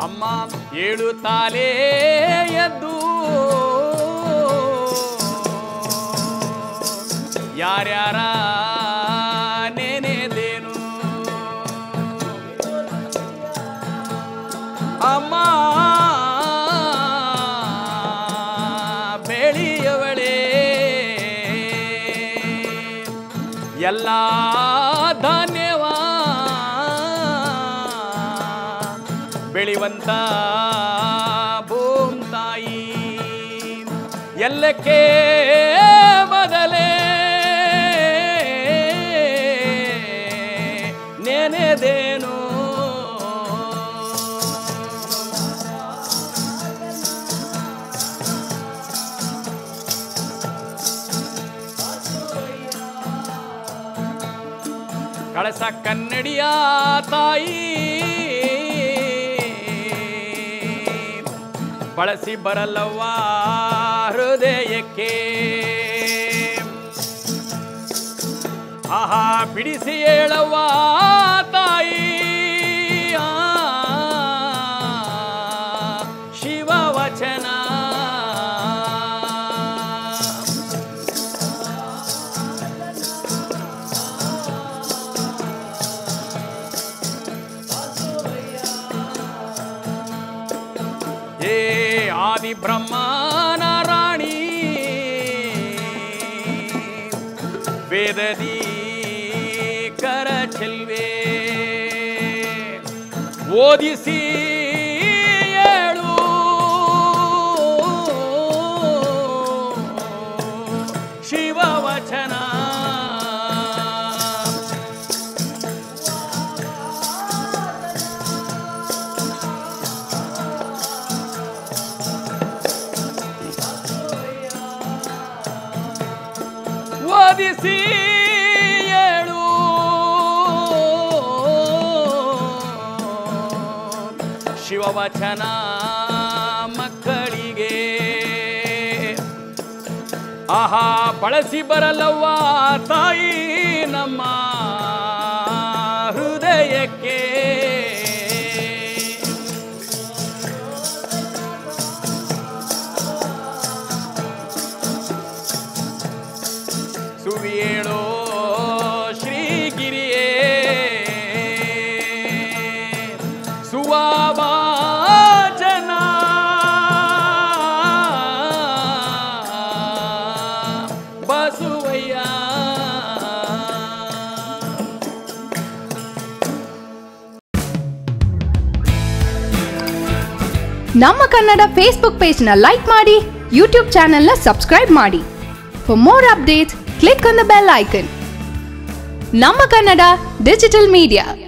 ಅಮ್ಮ ಏಳುತ್ತಾಲೇ ಎದ್ದು ಯಾರ್ಯಾರ ನೆನೆದೇನು ಅಮ್ಮ ಬೆಳೆಯವಳೆ ಎಲ್ಲ ಧಾನ್ಯವ ಬೆಳೆಯುವಂತ ಭೂಮ್ ತಾಯಿ ಎಲ್ಲಕ್ಕೆ ಬದಲೇ ನೆನೆದೇನು ಕಳಸ ಕನ್ನಡಿಯ ತಾಯಿ ಬಳಸಿ ಬರಲವ್ವ ಹೃದಯಕ್ಕೆ ಆಹಾ ಬಿಡಿಸಿ ಹೇಳವ್ವ ತಾಯಿ ಶಿವ ವಚನ ಏ ಆದಿ ಬ್ರಹ್ಮನ ರಾಣಿ ವೇದದಿ ಕರ ಚೆಲ್ವೆ ಓದಿಸಿ ಏಳು ಶಿವ ವಚನ ಓದಿಸಿ ಏಳು ಶಿವವಚನ ಮಕ್ಕಳಿಗೆ ಆಹಾ ಬಳಸಿ ಬರಲವ್ವ ತಾಯಿ ನಮ್ಮ ಹೃದಯಕ್ಕೆ ಸುವಿಯೇಳೋ ಶ್ರೀಗಿರಿಯೇ ಸುವಾಚನ ಬಸವಯ್ಯ ನಮ್ಮ ಕನ್ನಡ ಫೇಸ್ಬುಕ್ ಪೇಜ್ ನ ಲೈಕ್ ಮಾಡಿ, ಯೂಟ್ಯೂಬ್ ಚಾನೆಲ್ ನ ಸಬ್ಸ್ಕ್ರೈಬ್ ಮಾಡಿ. For more updates, click on the bell icon. Namma Kannada Digital Media.